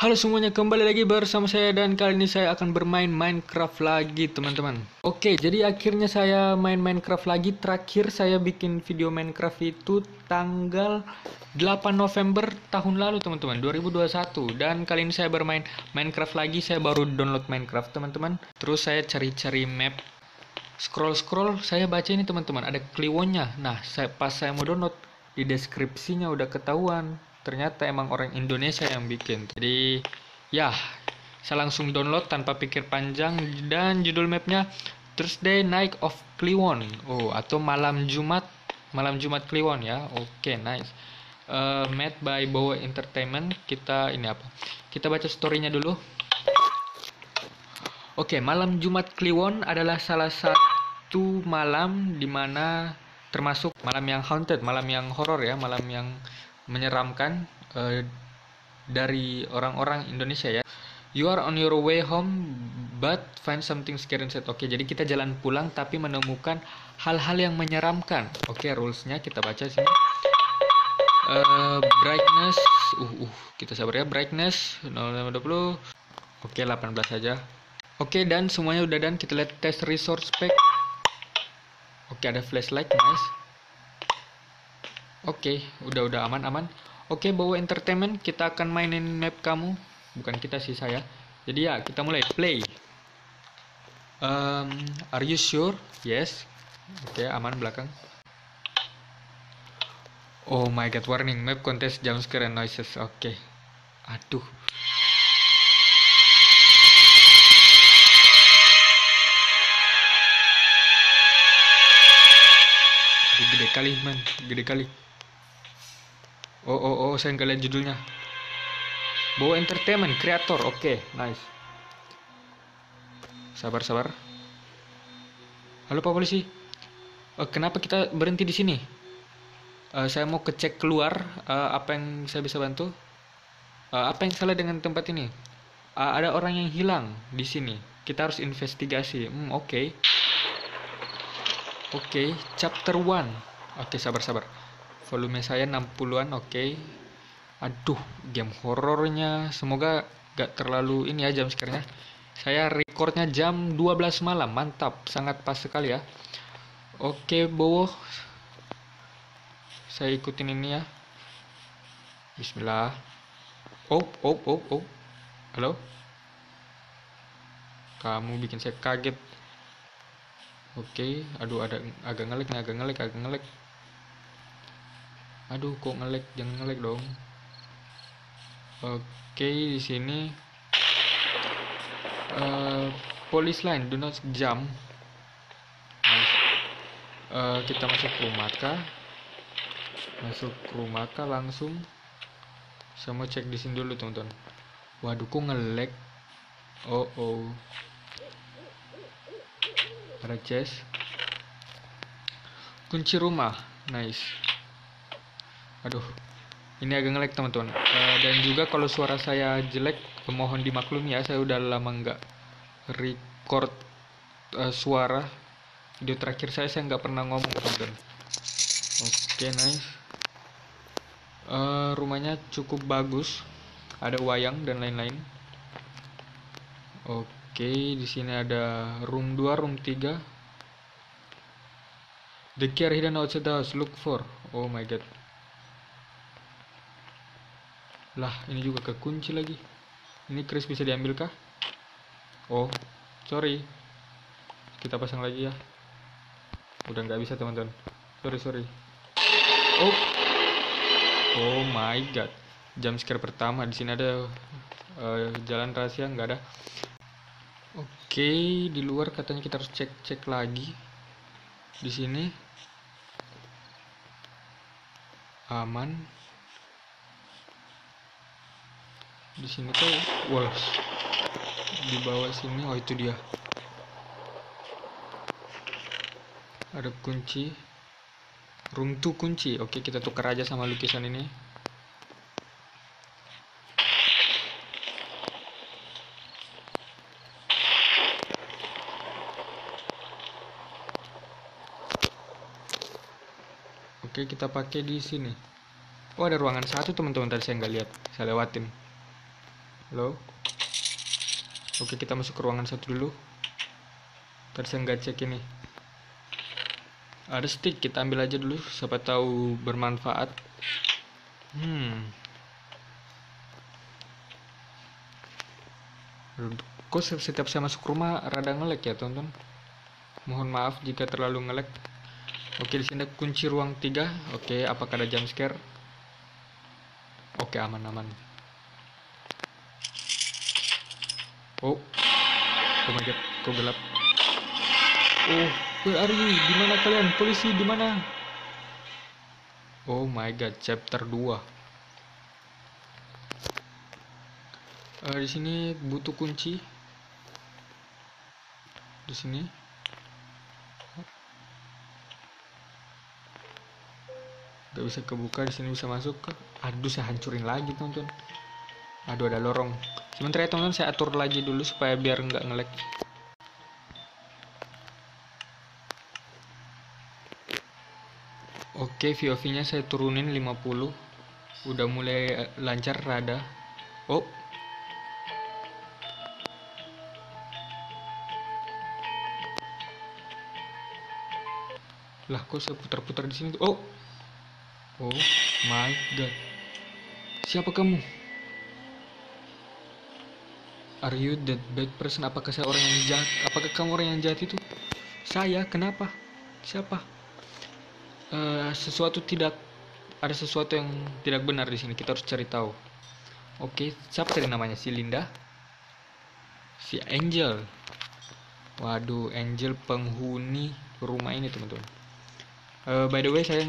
Halo semuanya, kembali lagi bersama saya dan kali ini saya akan bermain Minecraft lagi teman-teman. Oke, jadi akhirnya saya main Minecraft lagi. Terakhir saya bikin video Minecraft itu tanggal 8 November tahun lalu teman-teman, 2021. Dan kali ini saya bermain Minecraft lagi. Saya baru download Minecraft teman-teman. Terus saya cari-cari map. Scroll-scroll saya baca ini teman-teman, ada kliwonnya. Nah, pas saya mau download, di deskripsinya udah ketahuan ternyata emang orang Indonesia yang bikin. Jadi ya, saya langsung download tanpa pikir panjang. Dan judul mapnya Thursday Night of Kliwon, atau malam Jumat Kliwon ya. Oke, nice. Made by Bowo Entertainment. Kita ini apa, kita baca storynya dulu. Oke, malam Jumat Kliwon adalah salah satu malam di mana termasuk malam yang haunted, malam yang horor ya, malam yang menyeramkan dari orang-orang Indonesia ya. You are on your way home but find something scary inside. Oke, jadi kita jalan pulang tapi menemukan hal-hal yang menyeramkan. Oke, rulesnya kita baca sini. Brightness, kita sabar ya. Brightness 0,20. Oke, 18 saja. Oke, dan semuanya udah dan kita lihat test resource pack. Oke, ada flashlight, nice. Oke, udah aman. Oke, Bowo Entertainment, kita akan mainin map kamu. Bukan kita sih, saya. Jadi ya, kita mulai play. Are you sure? Yes. Oke, aman belakang. Oh my god, warning, map contest jumpscare and noises. Oke. Aduh. Gede kali man, gede kali. Saya nggak lihat judulnya. Bowo Entertainment Creator. Oke, nice. Sabar. Halo Pak Polisi. Kenapa kita berhenti di sini? Saya mau cek keluar. Apa yang saya bisa bantu? Apa yang salah dengan tempat ini? Ada orang yang hilang di sini. Kita harus investigasi. Oke. Oke, chapter 1. Oke, sabar. Volume saya 60-an, oke. Aduh, game horornya. Semoga gak terlalu ini ya jam sekarangnya. Saya recordnya jam 12 malam, mantap. Sangat pas sekali ya. Oke, Bowo. Saya ikutin ini ya. Bismillah. Oh. Halo? Kamu bikin saya kaget. Oke, aduh ada agak ngelek. Aduh, kok ngelek? Jangan ngelek dong. Oke, di sini police line, do not jump. Kita masuk rumah kah langsung. Saya mau cek di sini dulu, teman-teman. Waduh, kok ngelek? Oh. Ada chest. Kunci rumah, nice. Aduh, ini agak ngelek teman-teman. Dan juga kalau suara saya jelek, mohon dimaklumi ya. Saya udah lama nggak record suara. Video terakhir saya nggak pernah ngomong teman-teman. Oke, nice. Rumahnya cukup bagus. Ada wayang dan lain-lain. Oke, di sini ada room 2, room 3. The key are hidden outside the house. Look for. Oh my god. Lah, ini juga kekunci lagi. Ini Chris bisa diambil kah? Oh, sorry. Kita pasang lagi ya. Udah nggak bisa teman-teman. Sorry. Oh my god. Jump scare pertama. Di sini ada jalan rahasia, nggak ada. Oke, di luar katanya kita harus cek lagi. Di sini aman. Di sini tuh, di bawah sini. Oh, itu dia. Ada kunci. Room 2 kunci. Oke, kita tukar aja sama lukisan ini. Oke, kita pakai di sini. Oh, ada ruangan satu teman-teman, tadi saya nggak lihat. Saya lewatin. Halo. Oke, kita masuk ke ruangan satu dulu. Tadi saya nggak cek ini. Ada stick, kita ambil aja dulu. Siapa tahu bermanfaat. Kok setiap saya masuk rumah rada ngelek ya, teman-teman. Mohon maaf jika terlalu ngelek. Oke, di sini ada kunci ruang 3. Oke, apakah ada jump scare? Oke, aman-aman. Oh my god, kok gelap. Oh, where are you? Di mana kalian? Polisi di mana? Oh my god, chapter 2. Di sini butuh kunci. Di sini. Gak bisa kebuka, di sini bisa masuk. Aduh, saya hancurin lagi, teman-teman. Aduh, ada lorong. Sementara ya, teman-teman, saya atur lagi dulu supaya biar nggak ngelek. Oke, VOV-nya saya turunin 50. Udah mulai lancar rada. Oh. Lah, kok saya putar-putar di sini? Oh my god. Siapa kamu? Are you that bad person? Apakah saya orang yang jahat? Apakah kamu orang yang jahat itu? Saya? Kenapa? Siapa? Ada sesuatu yang tidak benar di sini. Kita harus cari tahu. Oke, siapa tadi namanya? Si Linda? Si Angel? Waduh, Angel penghuni rumah ini, teman-teman. By the way, saya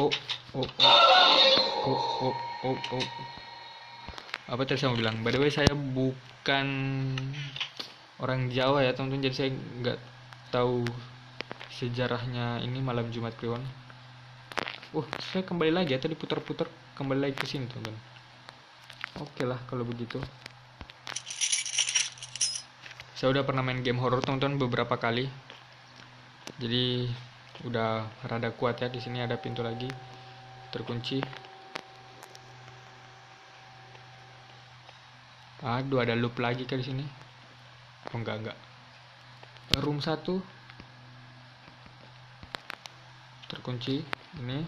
apa tadi saya mau bilang? By the way, saya bukan orang Jawa ya, teman-teman. Jadi saya nggak tahu sejarahnya ini malam Jumat Kliwon. Saya kembali lagi ya, tadi putar-putar kembali lagi ke sini, teman-teman. Oke lah kalau begitu. Saya udah pernah main game horror, teman-teman, beberapa kali. Jadi udah rada kuat ya. Di sini ada pintu lagi terkunci. Aduh, ada loop lagi kan di sini. Oh enggak. Room 1 terkunci. Ini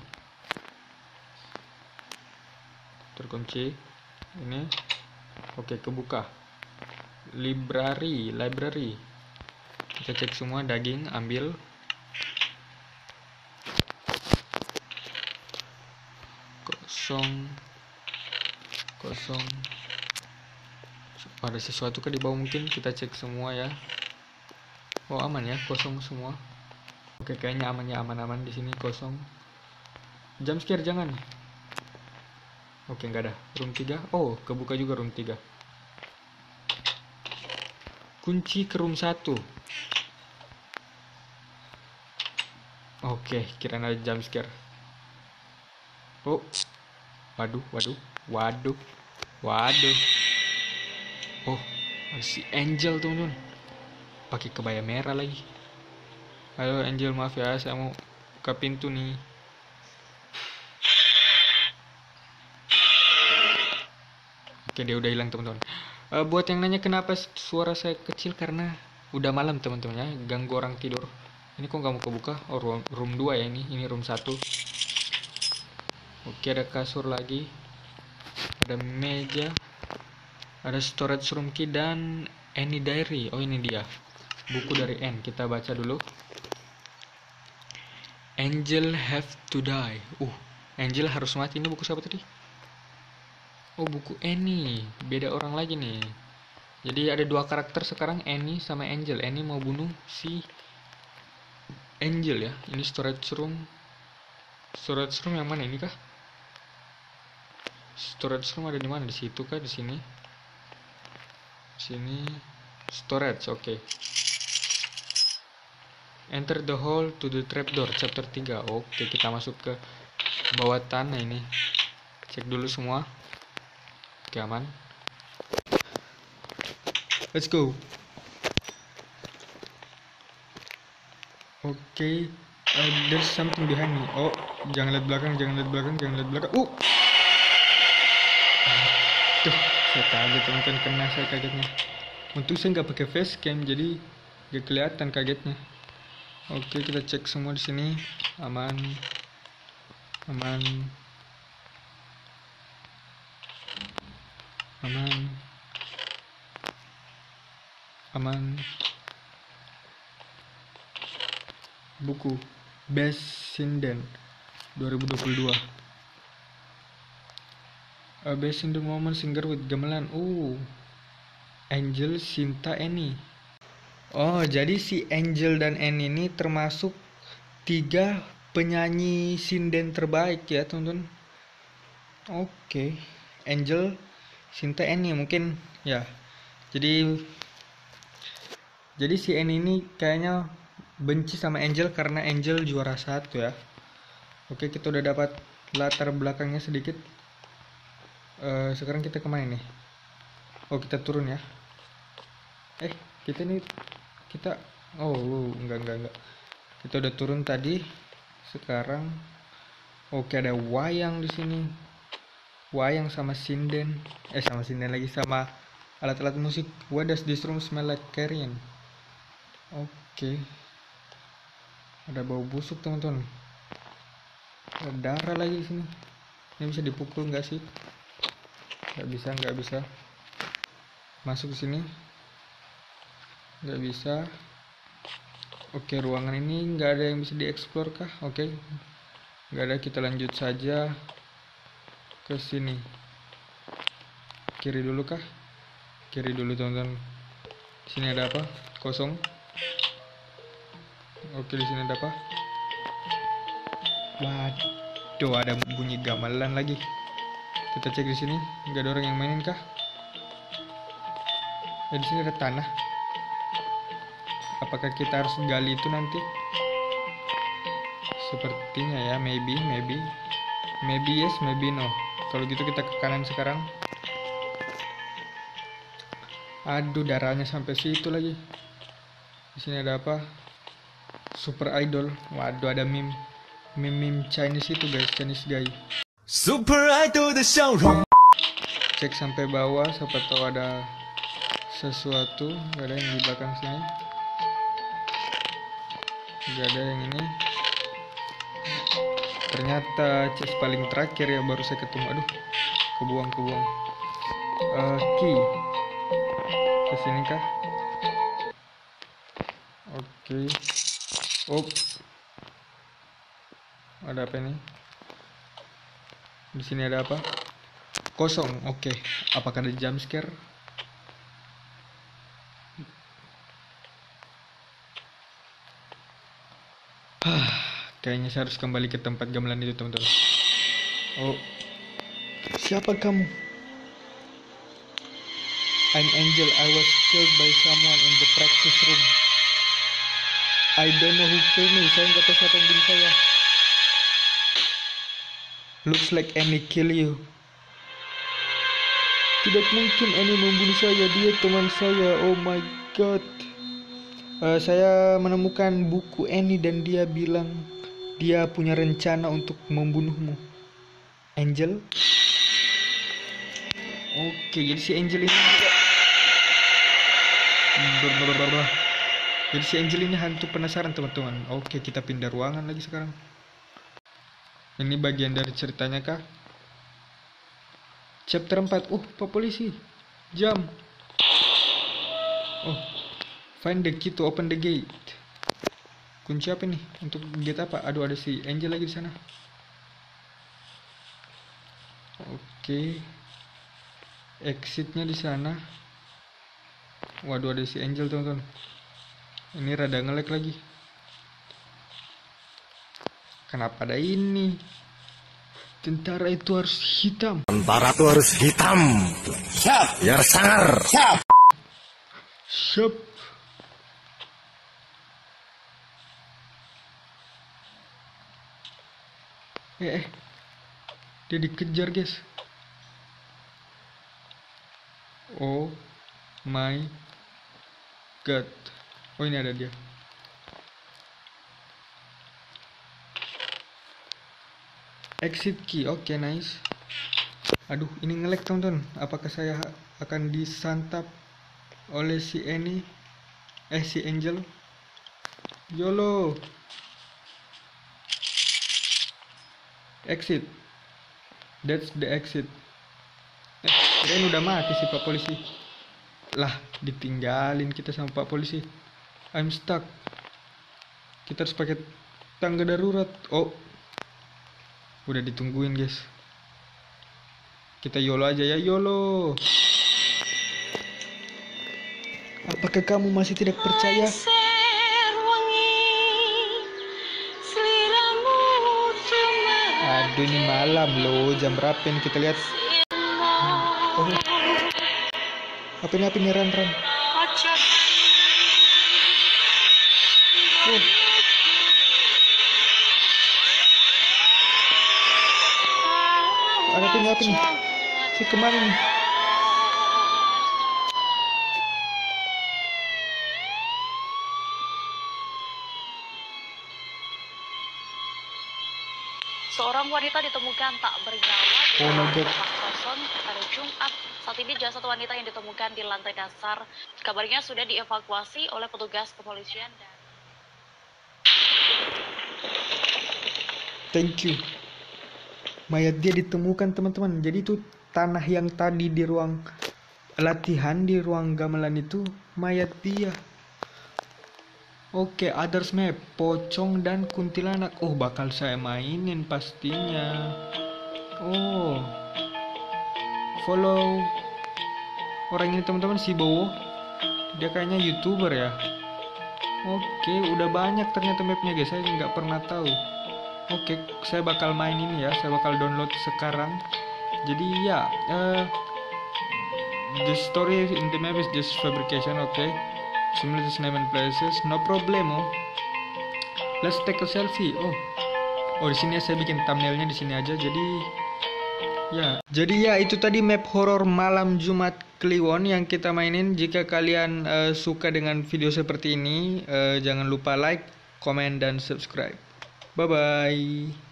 terkunci. Ini oke, kebuka. Library. Kita cek semua. Daging ambil. Kosong. Ada sesuatu kan di bawah, mungkin kita cek semua ya. Oh, aman ya, kosong semua. Oke, kayaknya aman di sini, kosong. Jump scare jangan. Oke, nggak ada. Room 3. Oh, kebuka juga room 3. Kunci ke room 1. Oke, kirain ada jump scare. Oh. Waduh. Oh, si Angel, teman-teman. Pakai kebaya merah lagi. Halo Angel, maaf ya, saya mau buka pintu nih. Oke, dia udah hilang, teman-teman. Buat yang nanya kenapa suara saya kecil, karena udah malam, teman-teman ya, ganggu orang tidur. Ini kok nggak mau kebuka? Oh, room 2 ya ini. Ini room 1. Oke, ada kasur lagi. Ada meja. Ada storage room key dan Annie diary. Oh, ini dia. Buku dari Anne. Kita baca dulu. Angel have to die. Angel harus mati. Ini buku siapa tadi? Oh, buku Annie. Beda orang lagi nih. Jadi ada 2 karakter sekarang, Annie sama Angel. Annie mau bunuh si Angel ya. Ini storage room. Storage room yang mana ini kah? Storage room ada di mana? Di situ kah? Di sini. Sini storage. Oke. Enter the hall to the trapdoor. Chapter 3. Oke, kita masuk ke bawah tanah ini. Cek dulu semua. Oke, aman. Let's go. Oke, there's something behind me. Oh, jangan lihat belakang. Tuh, Saya kaget teman-teman, kena saya kagetnya. Untung saya nggak pakai facecam jadi nggak kelihatan kagetnya. Oke, kita cek semua di sini aman, aman, aman, aman. Buku Best Sinden 2022. Best in the Moment Singer with Gamelan. Angel, Sinta, Annie. Oh, jadi si Angel dan Annie ini termasuk 3 penyanyi sinden terbaik ya, teman-teman. Oke. Angel, Sinta, Annie mungkin ya. Jadi si Annie ini kayaknya benci sama Angel karena Angel juara 1 ya. Oke, kita udah dapat latar belakangnya sedikit. Sekarang kita kemana nih? Oh, kita turun ya. Enggak. Kita udah turun tadi. Sekarang oke, ada wayang di sini. Wayang sama sinden. Sama sinden lagi, sama alat-alat musik. What does this room smell like, Karian? Oke. Ada bau busuk, teman-teman. Ada darah lagi di sini. Ini bisa dipukul nggak sih? Nggak bisa. Masuk ke sini. Nggak bisa. Oke, ruangan ini nggak ada yang bisa dieksplor kah? Oke, nggak ada, kita lanjut saja ke sini. Kiri dulu kah? Kiri dulu, teman-teman. Di sini ada apa? Kosong. Oke, di sini ada apa? Waduh, ada bunyi gamelan lagi. Kita cek di sini, nggak ada orang yang mainin kah? Di sini ada tanah. Apakah kita harus gali itu nanti? Sepertinya ya, maybe yes, maybe no. Kalau gitu kita ke kanan sekarang. Aduh, darahnya sampai situ lagi. Di sini ada apa? Super Idol. Waduh, ada meme Chinese itu, guys, Chinese guy. Super Idol de Xiaorong. Cek sampai bawah, siapa tahu ada sesuatu. Gak ada yang di belakang sini. Gak ada yang ini. Ternyata chest paling terakhir ya, baru saya ketemu. Aduh, kebuang. Key. Kesini kah? Oke. Ada apa ini? Di sini ada apa? Kosong. Oke. Apakah ada jump scare? Kayaknya saya harus kembali ke tempat gamelan itu, teman-teman. Siapa kamu? I'm Angel. I was killed by someone in the practice room. I don't know who killed me. Saya nggak tahu siapa yang bunuh saya. Looks like Annie kill you. Tidak mungkin Annie membunuh saya. Dia teman saya. Oh my god. Saya menemukan buku Annie dan dia bilang dia punya rencana untuk membunuhmu, Angel. Oke, jadi si Angel ini Jadi si Angel ini hantu penasaran, teman-teman. Oke, kita pindah ruangan lagi sekarang. Ini bagian dari ceritanya kah? Chapter 4. Pak Polisi. Jam. Find the key to open the gate. Kunci apa nih? Untuk gate apa? Aduh, ada si Angel lagi di sana. Oke. Exitnya di sana. Waduh, ada si Angel, teman-teman. Ini rada nge-lag lagi. Kenapa ada ini? Tentara itu harus hitam. Tentara itu harus hitam. Siap. Biar sangar. Siap. Dia dikejar, guys. Oh my god. Ini ada dia. Exit key. Oke, nice. Aduh, ini nge-lag teman-teman. Apakah saya akan disantap oleh si Annie? Si Angel? YOLO. Exit. That's the exit. Kirain udah mati sih Pak Polisi. Lah, ditinggalin kita sama Pak Polisi. I'm stuck. Kita harus pakai tangga darurat. Oh, udah ditungguin guys. Kita YOLO aja ya, YOLO. Apakah kamu masih tidak percaya? Aduh, ini malam loh. Jam berapa ini kita lihat? Oh, apa ini Ran? Oh. Apa ini? Saya kemana nih? Seorang wanita ditemukan tak bernyawa di rumah kosong pada Jumat. Saat ini jasad wanita yang ditemukan di lantai dasar kabarnya sudah dievakuasi oleh petugas kepolisian. Thank you. Mayat dia ditemukan teman-teman. Jadi itu tanah yang tadi di ruang latihan, di ruang gamelan itu mayat dia. Oke, others map, pocong dan kuntilanak. Oh, bakal saya mainin pastinya. Oh, follow orang ini teman-teman, si Bowo. Dia kayaknya YouTuber ya. Oke, udah banyak ternyata mapnya guys. Saya nggak pernah tahu. Oke, saya bakal main ini ya. Saya bakal download sekarang. Jadi ya, the story in the map is just fabrication. Okay. Similar to name and places, no problemo. Let's take a selfie. Oh, di sini saya bikin thumbnailnya di sini aja. Jadi ya itu tadi map horor malam Jumat Kliwon yang kita mainin. Jika kalian suka dengan video seperti ini, jangan lupa like, comment dan subscribe. Bye bye.